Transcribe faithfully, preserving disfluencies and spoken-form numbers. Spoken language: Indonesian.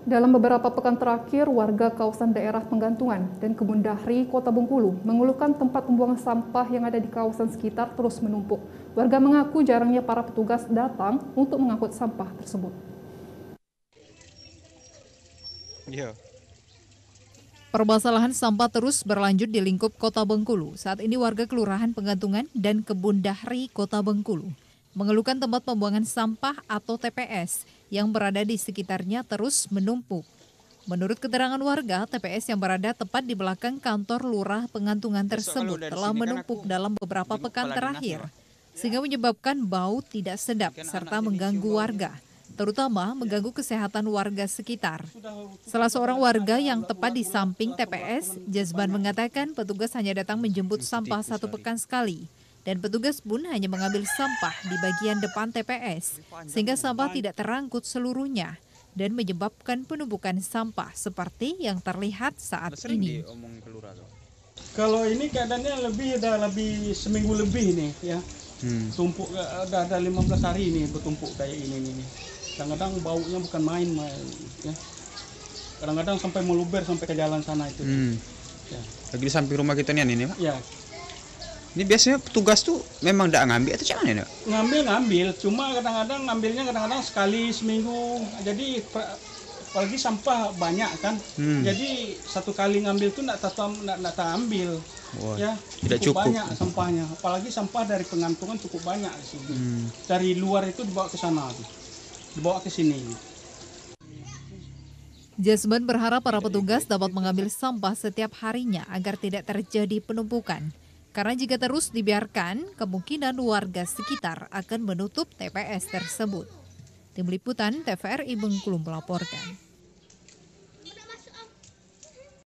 Dalam beberapa pekan terakhir, warga kawasan daerah Penggantungan dan Kebun Dahri, Kota Bengkulu mengeluhkan tempat pembuangan sampah yang ada di kawasan sekitar terus menumpuk. Warga mengaku jarangnya para petugas datang untuk mengangkut sampah tersebut. Yeah. Permasalahan sampah terus berlanjut di lingkup Kota Bengkulu. Saat ini warga Kelurahan Penggantungan dan Kebun Dahri, Kota Bengkulu mengeluhkan tempat pembuangan sampah atau T P S yang berada di sekitarnya terus menumpuk. Menurut keterangan warga, T P S yang berada tepat di belakang kantor Lurah Penggantungan tersebut telah menumpuk dalam beberapa pekan terakhir, sehingga menyebabkan bau tidak sedap serta mengganggu warga, terutama mengganggu kesehatan warga sekitar. Salah seorang warga yang tepat di samping T P S, Jazban mengatakan petugas hanya datang menjemput sampah satu pekan sekali. Dan petugas pun hanya mengambil sampah di bagian depan T P S, sehingga sampah tidak terangkut seluruhnya dan menyebabkan penumpukan sampah seperti yang terlihat saat ini. Kalau ini keadaannya lebih udah lebih seminggu lebih nih ya, hmm. tumpuk udah ada lima belas hari ini bertumpuk kayak ini nih. Kadang-kadang baunya bukan main, main ya. Kadang-kadang sampai meluber sampai ke jalan sana itu. Hmm. Ya. Lagi di samping rumah kita nih ini, Pak? Ya. Ini biasanya petugas tuh memang tidak ngambil atau gimana ya? Ngambil-ngambil, cuma kadang-kadang ngambilnya kadang-kadang sekali seminggu. Jadi apalagi sampah banyak kan, hmm. jadi satu kali ngambil tuh nggak tak ambil. Wow, ya tidak cukup, cukup banyak sampahnya. Apalagi sampah dari Pengantungan cukup banyak di sini. Hmm. Dari luar itu dibawa ke sana, dibawa ke sini. Jazban berharap para petugas dapat mengambil sampah setiap harinya agar tidak terjadi penumpukan. Karena jika terus dibiarkan, kemungkinan warga sekitar akan menutup T P S tersebut. Tim Liputan T V R I Bengkulu melaporkan.